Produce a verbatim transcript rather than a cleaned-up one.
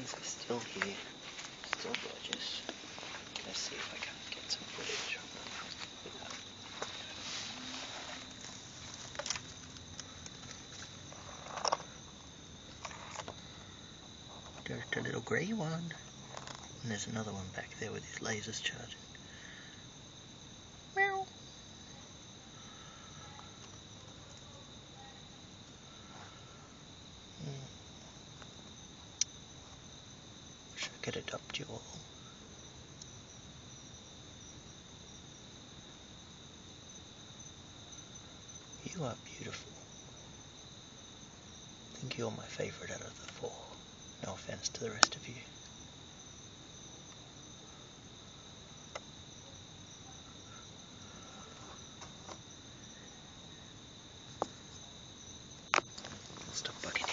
kittens are still here, still gorgeous. Let's see if I can get some footage of them. There's the little grey one, and there's another one back there with his lasers charging. Meow. Mm. Wish I could adopt you all. You are beautiful. I think you're my favourite out of the four. No offence to the rest of you. Stop bugging.